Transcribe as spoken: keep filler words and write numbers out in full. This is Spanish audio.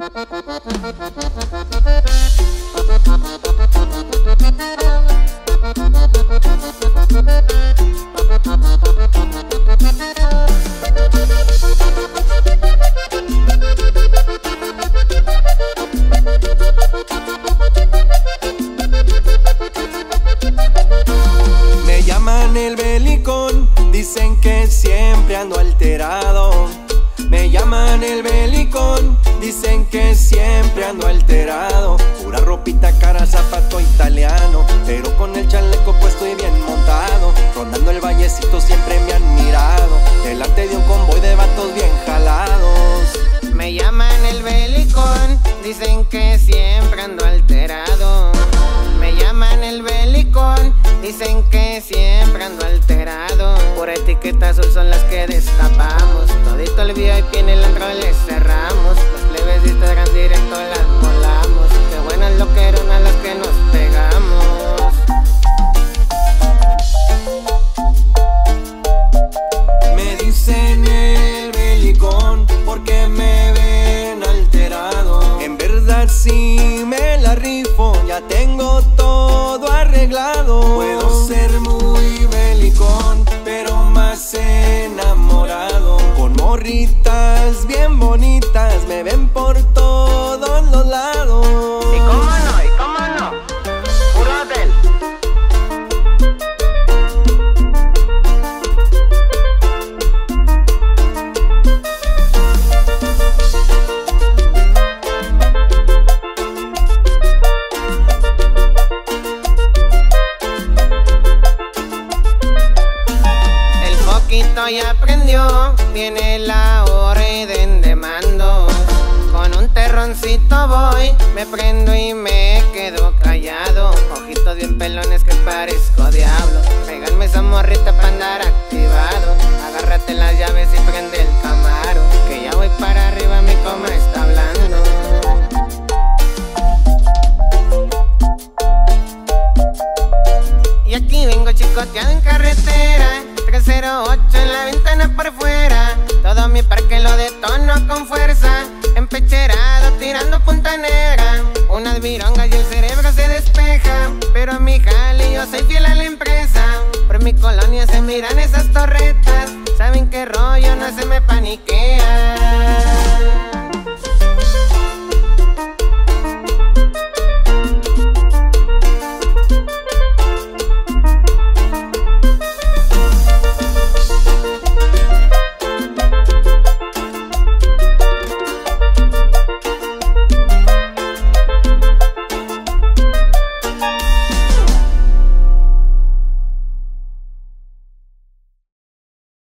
Me llaman el belicón, dicen que siempre ando alterado. Me llaman el belicón, dicen que siempre ando alterado. Pura ropita cara, zapato italiano, pero con el chaleco puesto y bien montado. Rondando el vallecito siempre me han mirado, delante de un convoy de vatos bien jalados. Me llaman el belicón, dicen que siempre ando alterado. Me llaman el belicón, dicen que siempre ando alterado. Por etiqueta azul son las que destapamos, todito el V I P en el antro les cerramos. Los plebes de Instagram directo las volamos, qué buenas loqueronas las que nos pegamos. Me dicen el belicón porque me ven alterado. En verdad sí me la rifo, ya tengo todo arreglado. Puedo ser muy belicón, pero más enamorado. Con morritas bien bonitas, me ven por todos los lados. ¿Y cómo no? ¿Y cómo no? Puro hotel. Ya aprendió, tiene la orden de mando. Con un terroncito voy, me prendo y me quedo callado. Ojitos bien pelones que parezco diablo. Tráiganme esa morrita para andar activado. Agárrate las llaves y prende el Camaro, que ya voy para arriba, mi coma está hablando. Y aquí vengo chicoteado en carretera, tres cero ocho en la ventana por fuera. Todo mi parque lo detono con fuerza, empecherado tirando punta negra. Unas virongas y el cerebro se despeja, pero a mi jale yo soy fiel a la empresa. Por mi colonia se miran esas torretas, saben qué rollo, no se me paniquea.